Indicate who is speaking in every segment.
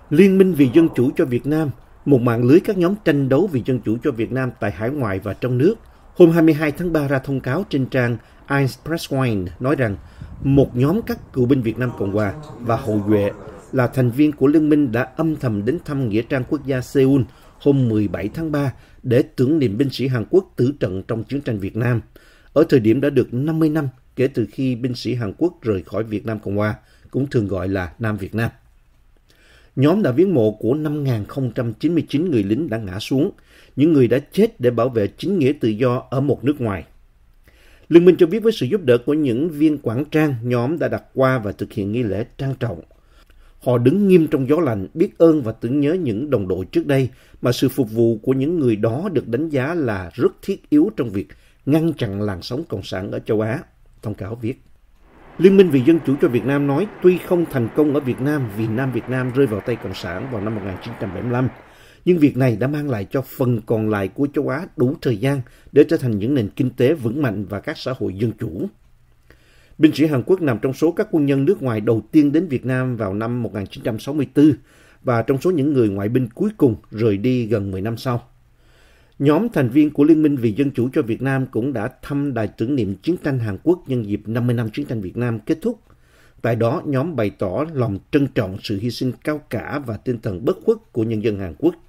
Speaker 1: Liên minh vì Dân chủ cho Việt Nam, một mạng lưới các nhóm tranh đấu vì dân chủ cho Việt Nam tại hải ngoại và trong nước, hôm 22 tháng 3 ra thông cáo trên trang Expressway nói rằng một nhóm các cựu binh Việt Nam Cộng Hòa và hậu duệ là thành viên của liên minh đã âm thầm đến thăm Nghĩa trang quốc gia Seoul hôm 17 tháng 3 để tưởng niệm binh sĩ Hàn Quốc tử trận trong chiến tranh Việt Nam, ở thời điểm đã được 50 năm kể từ khi binh sĩ Hàn Quốc rời khỏi Việt Nam Cộng Hòa, cũng thường gọi là Nam Việt Nam. Nhóm đã viếng mộ của 5.099 người lính đã ngã xuống, những người đã chết để bảo vệ chính nghĩa tự do ở một nước ngoài. Liên minh cho biết với sự giúp đỡ của những viên quản trang, nhóm đã đặt qua và thực hiện nghi lễ trang trọng. Họ đứng nghiêm trong gió lạnh, biết ơn và tưởng nhớ những đồng đội trước đây mà sự phục vụ của những người đó được đánh giá là rất thiết yếu trong việc ngăn chặn làn sóng cộng sản ở châu Á, thông cáo viết. Liên minh vì Dân chủ cho Việt Nam nói tuy không thành công ở Việt Nam vì Nam Việt Nam rơi vào tay Cộng sản vào năm 1975, nhưng việc này đã mang lại cho phần còn lại của châu Á đủ thời gian để trở thành những nền kinh tế vững mạnh và các xã hội dân chủ. Binh sĩ Hàn Quốc nằm trong số các quân nhân nước ngoài đầu tiên đến Việt Nam vào năm 1964 và trong số những người ngoại binh cuối cùng rời đi gần 10 năm sau. Nhóm thành viên của Liên minh vì Dân chủ cho Việt Nam cũng đã thăm đài tưởng niệm chiến tranh Hàn Quốc nhân dịp 50 năm chiến tranh Việt Nam kết thúc. Tại đó, nhóm bày tỏ lòng trân trọng sự hy sinh cao cả và tinh thần bất khuất của nhân dân Hàn Quốc.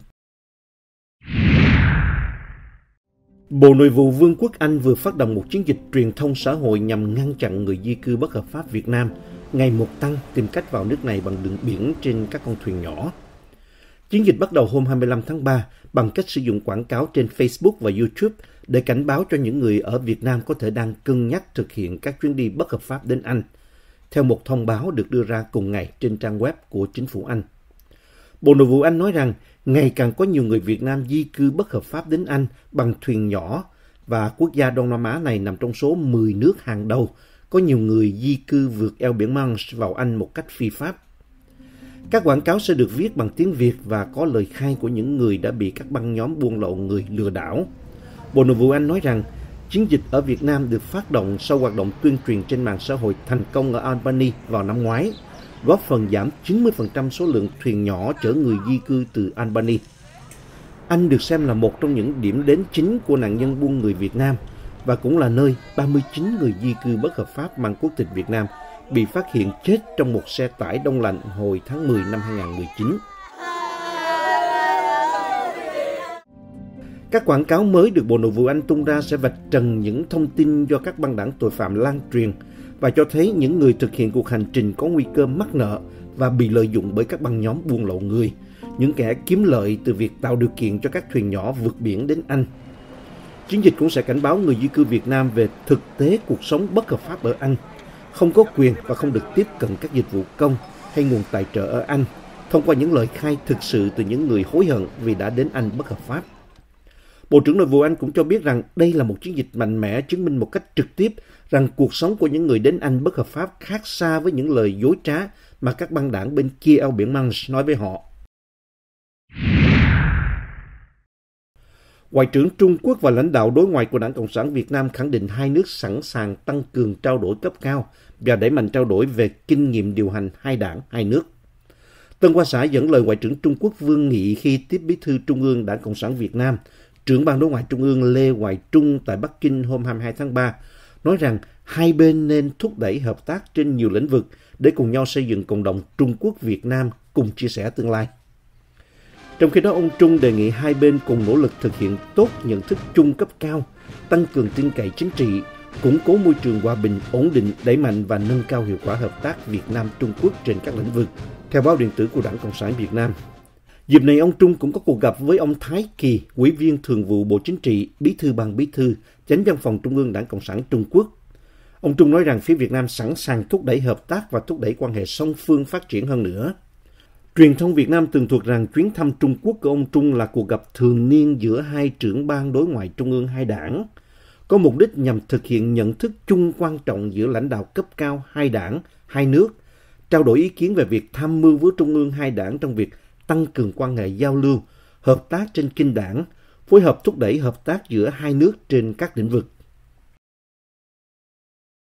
Speaker 1: Bộ Nội vụ Vương quốc Anh vừa phát động một chiến dịch truyền thông xã hội nhằm ngăn chặn người di cư bất hợp pháp Việt Nam ngày một tăng tìm cách vào nước này bằng đường biển trên các con thuyền nhỏ. Chiến dịch bắt đầu hôm 25 tháng 3 bằng cách sử dụng quảng cáo trên Facebook và YouTube để cảnh báo cho những người ở Việt Nam có thể đang cân nhắc thực hiện các chuyến đi bất hợp pháp đến Anh, theo một thông báo được đưa ra cùng ngày trên trang web của chính phủ Anh. Bộ Nội vụ Anh nói rằng ngày càng có nhiều người Việt Nam di cư bất hợp pháp đến Anh bằng thuyền nhỏ và quốc gia Đông Nam Á này nằm trong số 10 nước hàng đầu có nhiều người di cư vượt eo biển Manche vào Anh một cách phi pháp. Các quảng cáo sẽ được viết bằng tiếng Việt và có lời khai của những người đã bị các băng nhóm buôn lậu người lừa đảo. Bộ Nội vụ Anh nói rằng chiến dịch ở Việt Nam được phát động sau hoạt động tuyên truyền trên mạng xã hội thành công ở Albany vào năm ngoái, góp phần giảm 90% số lượng thuyền nhỏ chở người di cư từ Albany. Anh được xem là một trong những điểm đến chính của nạn nhân buôn người Việt Nam và cũng là nơi 39 người di cư bất hợp pháp mang quốc tịch Việt Nam bị phát hiện chết trong một xe tải đông lạnh hồi tháng 10 năm 2019. Các quảng cáo mới được Bộ Nội vụ Anh tung ra sẽ vạch trần những thông tin do các băng đảng tội phạm lan truyền và cho thấy những người thực hiện cuộc hành trình có nguy cơ mắc nợ và bị lợi dụng bởi các băng nhóm buôn lậu người, những kẻ kiếm lợi từ việc tạo điều kiện cho các thuyền nhỏ vượt biển đến Anh. Chiến dịch cũng sẽ cảnh báo người di cư Việt Nam về thực tế cuộc sống bất hợp pháp ở Anh, không có quyền và không được tiếp cận các dịch vụ công hay nguồn tài trợ ở Anh, thông qua những lời khai thực sự từ những người hối hận vì đã đến Anh bất hợp pháp. Bộ trưởng Nội vụ Anh cũng cho biết rằng đây là một chiến dịch mạnh mẽ chứng minh một cách trực tiếp rằng cuộc sống của những người đến Anh bất hợp pháp khác xa với những lời dối trá mà các băng đảng bên kia eo biển Manche nói với họ. Ngoại trưởng Trung Quốc và lãnh đạo đối ngoại của Đảng Cộng sản Việt Nam khẳng định hai nước sẵn sàng tăng cường trao đổi cấp cao và đẩy mạnh trao đổi về kinh nghiệm điều hành hai đảng, hai nước. Tân Hoa Xã dẫn lời Ngoại trưởng Trung Quốc Vương Nghị khi tiếp Bí thư Trung ương Đảng Cộng sản Việt Nam, trưởng Ban Đối ngoại Trung ương Lê Hoài Trung tại Bắc Kinh hôm 22 tháng 3, nói rằng hai bên nên thúc đẩy hợp tác trên nhiều lĩnh vực để cùng nhau xây dựng cộng đồng Trung Quốc-Việt Nam cùng chia sẻ tương lai. Trong khi đó, ông Trung đề nghị hai bên cùng nỗ lực thực hiện tốt nhận thức chung cấp cao, tăng cường tin cậy chính trị, củng cố môi trường hòa bình, ổn định, đẩy mạnh và nâng cao hiệu quả hợp tác Việt Nam-Trung Quốc trên các lĩnh vực, theo báo điện tử của Đảng Cộng sản Việt Nam. Dịp này, ông Trung cũng có cuộc gặp với ông Thái Kỳ, Ủy viên Thường vụ Bộ Chính trị, Bí thư Ban Bí thư, Chánh Văn phòng Trung ương Đảng Cộng sản Trung Quốc. Ông Trung nói rằng phía Việt Nam sẵn sàng thúc đẩy hợp tác và thúc đẩy quan hệ song phương phát triển hơn nữa. Truyền thông Việt Nam tường thuật rằng chuyến thăm Trung Quốc của ông Trung là cuộc gặp thường niên giữa hai trưởng ban đối ngoại trung ương hai đảng, có mục đích nhằm thực hiện nhận thức chung quan trọng giữa lãnh đạo cấp cao hai đảng, hai nước, trao đổi ý kiến về việc tham mưu với trung ương hai đảng trong việc tăng cường quan hệ giao lưu, hợp tác trên kinh đảng, phối hợp thúc đẩy hợp tác giữa hai nước trên các lĩnh vực.